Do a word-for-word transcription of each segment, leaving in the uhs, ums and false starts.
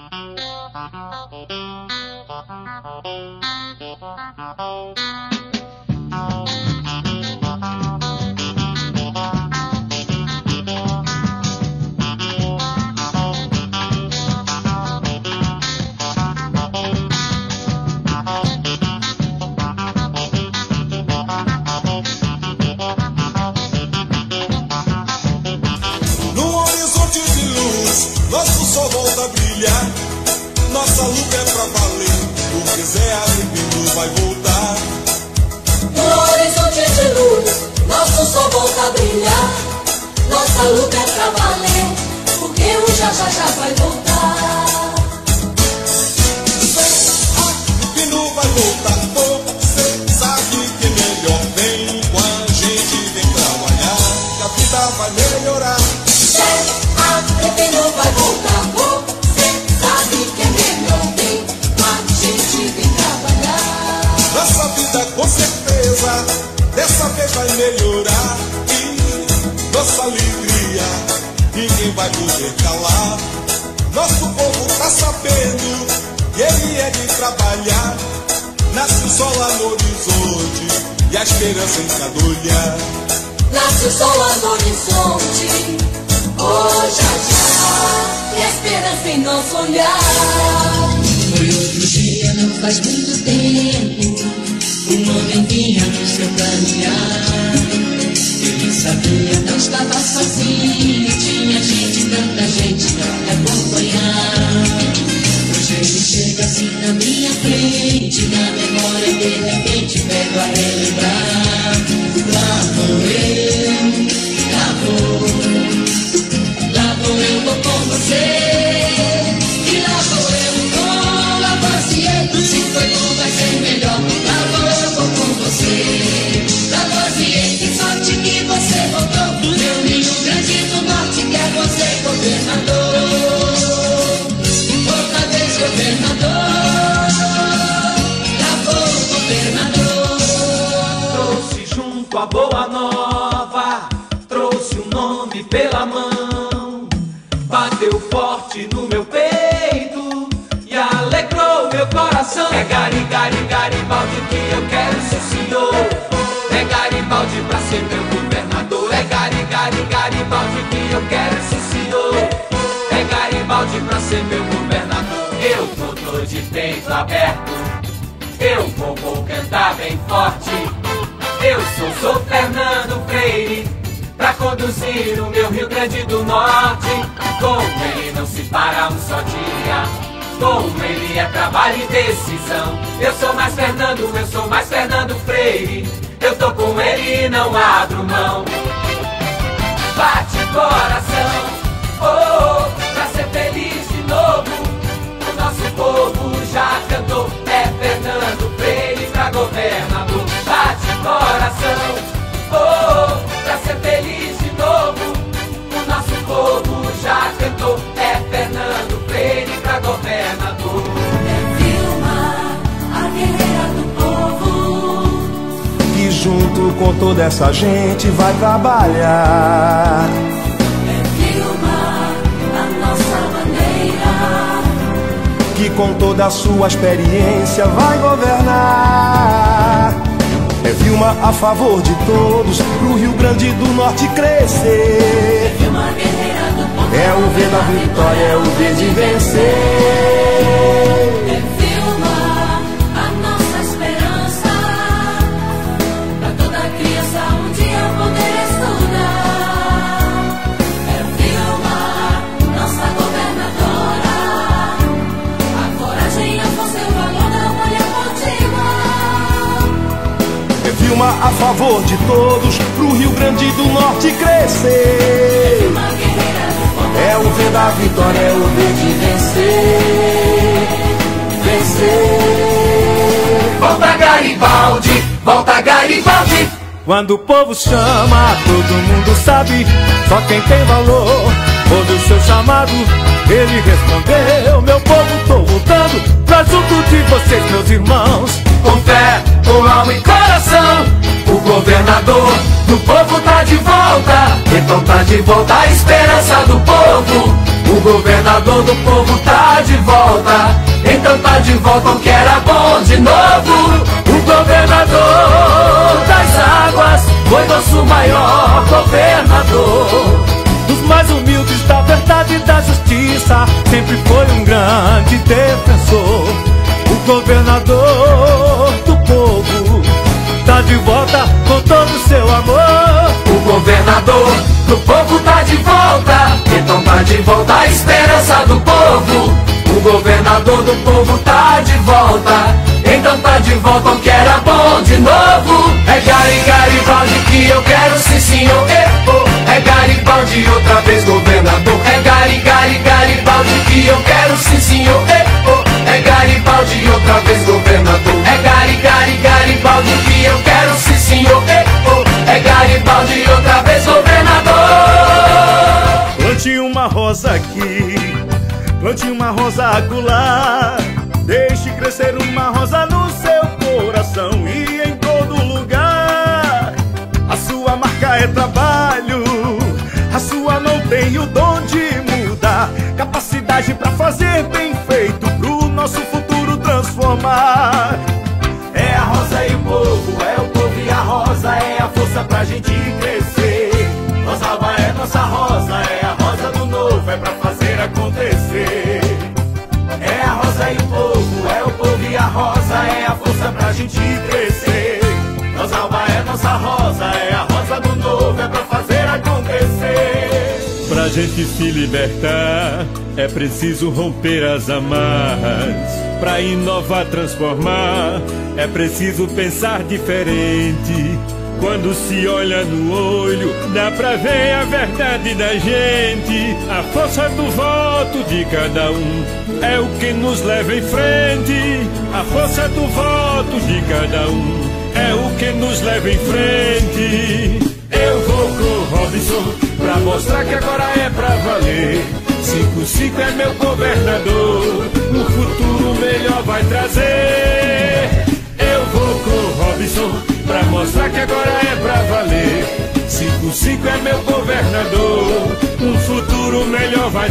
Nosso sol volta a brilhar, nossa luta é pra valer, porque Zé Agripino vai voltar. No horizonte de luz, nosso sol volta a brilhar, nossa luta é pra valer, porque o já já já vai voltar. Zé Agripino vai voltar, você sabe que melhor vem com a gente, vem trabalhar, que a vida vai melhorar. Agripino vai voltar, você sabe que é melhor bem, a gente vem trabalhar. Nossa vida com certeza, dessa vez vai melhorar. E nossa alegria, ninguém vai poder calar. Nosso povo tá sabendo que ele é de trabalhar. Nasce o sol lá no horizonte e a esperança em cada olhar. Nasce o sol lá no horizonte, oh já já, e a esperança em nosso olhar. Foi outro dia, não faz muito tempo, um homem vinha no seu caminhar. Ele sabia, não estava sozinho, tinha gente, tanta gente pra me acompanhar. Hoje ele chega assim na minha frente, na memória de repente pego a relembrar. Lá vou eu, lá vou, lá vou eu, vou com você. E lá vou eu com Lavoisier, se foi bom vai ser melhor. Lá vou eu, vou com você. Lavoisier, que sorte que você voltou. Meu Rio Grande do Norte quer você governador. Outra vez governador. Lá vou governador. Trouxe junto a boa nova, trouxe o nome pela mão, bateu forte no meu peito e alegrou meu coração. É Gari, Gari, Garibaldi que eu quero ser senhor. É Garibaldi pra ser meu governador. É Gari, Gari, Garibaldi que eu quero ser senhor. É Garibaldi pra ser meu governador. Eu tô todo de peito aberto, eu vou, vou cantar bem forte. Eu sou, sou Fernando Freire, pra conduzir o meu Rio Grande do Norte. Com ele não se para um só dia, com ele é trabalho e decisão. Eu sou mais Fernando, eu sou mais Fernando Freire, eu tô com ele e não abro mão. Bate coração, oh, oh, pra ser feliz de novo. O nosso povo já cantou, é Fernando Freire pra governador. Bate coração, oh, oh, pra ser feliz de novo. O nosso povo já cantou, é Fernando Freire pra governador. É Vilma, a guerreira do povo, Que junto com toda essa gente vai trabalhar. é Vilma, a nossa bandeira, Que com toda a sua experiência vai governar. É Vilma a favor de todos, pro Rio Grande do Norte crescer. Vilma, guerreira do povo, É o V da vitória, é o V de vencer. é Vilma, a nossa esperança, pra toda criança um dia poder estudar. É Vilma, nossa governadora, a coragem, a força e o valor da mulher contínua. É Vilma a favor de todos, pro Rio Grande do Norte crescer. Vilma, guerreira do povo, É o V da vitória, é o V de vencer. Vencer. Volta Garibaldi, volta Garibaldi. Quando o povo chama, todo mundo sabe. Só quem tem valor ouve o seu chamado. Ele respondeu: meu povo, tô voltando pra junto de vocês, meus irmãos. Com fé, com alma e coração, o governador do povo tá de volta. Então tá de volta a esperança do povo. O governador do povo tá de volta, então tá de volta o que era bom de novo. O governador das águas foi nosso maior governador. Dos mais humildes, da verdade e da justiça, sempre foi um grande defensor. O governador do povo tá de volta com todo o seu amor. O governador do povo tá de volta, então tá de volta a esperança do povo. O governador do povo tá de volta, então tá de volta o que era bom de novo. É Gari Garibaldi que eu quero, sim senhor, eh, oh. É Garibaldi outra vez governador. É Gari Gari Garibaldi que eu quero, sim senhor, eh, oh. É Garibaldi outra vez governador. É Gari Gari Garibaldi que eu quero, sim senhor, eh, oh. É Garibaldi outra vez governador. Plante uma rosa aqui, plante uma rosa acolá, deixe crescer uma rosa no seu coração e em todo lugar. A sua marca é trabalho, a sua mão tem o dom de mudar, capacidade pra fazer bem feito, pro nosso futuro transformar. É a rosa e o povo, é o povo e a rosa, é a força pra gente crescer. Nossa alma é nossa rosa, é a rosa do novo, é pra fazer acontecer. É a rosa e o povo, é o povo e a rosa, é a força pra gente crescer. Nossa alma é nossa rosa, é a rosa do novo, é pra fazer acontecer. Pra gente se libertar, é preciso romper as amarras. Pra inovar, transformar, é preciso pensar diferente. Quando se olha no olho, dá pra ver a verdade da gente. A força do voto de cada um é o que nos leva em frente. A força do voto de cada um é o que nos leva em frente. Eu vou com o Robinson pra mostrar que agora é pra valer. cinco cinco é meu governador, o futuro melhor vai trazer. Eu vou com o Robinson pra mostrar que agora é pra valer. cinco cinco é meu governador, um futuro melhor vai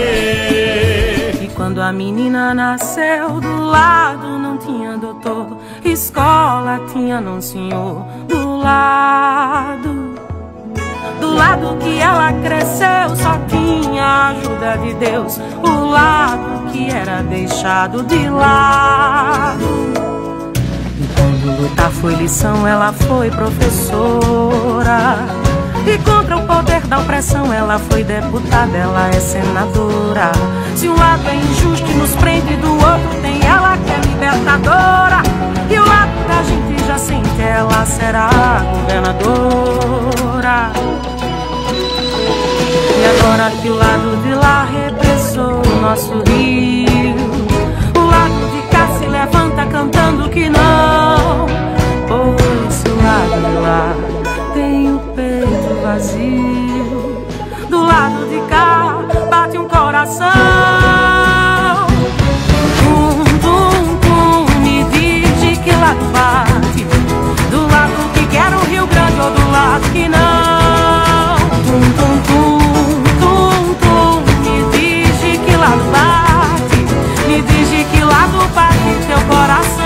trazer. E quando a menina nasceu, do lado não tinha doutor, escola tinha não senhor. Do lado, do lado que ela cresceu, só tinha a ajuda de Deus. O lado que era deixado de lado. Quando lutar foi lição, ela foi professora. E contra o poder da opressão, ela foi deputada, ela é senadora. Se um lado é injusto e nos prende, do outro tem ela que é libertadora. E o lado da gente já sente, ela será governadora. E agora que o lado de lá repressou o nosso rio, o lado de cá se levanta cantando que não. Pois o lado de lá tem o peito vazio, do lado de cá bate um coração. Tum, tum, tum, me diz de que lado bate, do lado que quer o Rio Grande ou do lado que não. Tum, tum, tum, tum, tum, me diz de que lado bate, me diz de que lado bate teu coração.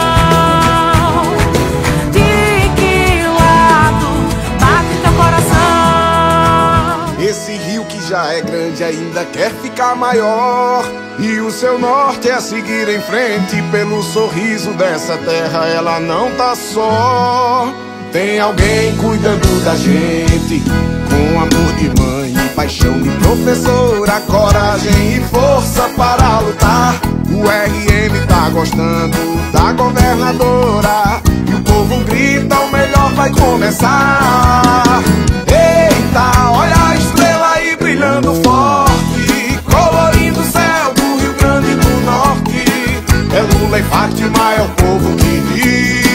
De que lado bate teu coração? Esse rio que já é grande ainda quer ficar maior, e o seu norte é seguir em frente. Pelo sorriso dessa terra ela não tá só. Tem alguém cuidando da gente, com amor de mãe e paixão de professora, coragem e força para lutar. O R M tá gostando da governadora, e o povo grita, o melhor vai começar. Eita, olha a estrela aí brilhando forte, colorindo o céu do Rio Grande do Norte. É Lula e Fátima, é o povo que diz.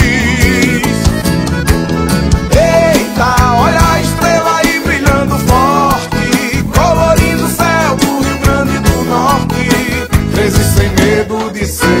Olha a estrela aí brilhando forte, colorindo o céu do Rio Grande do Norte. Treze sem medo de ser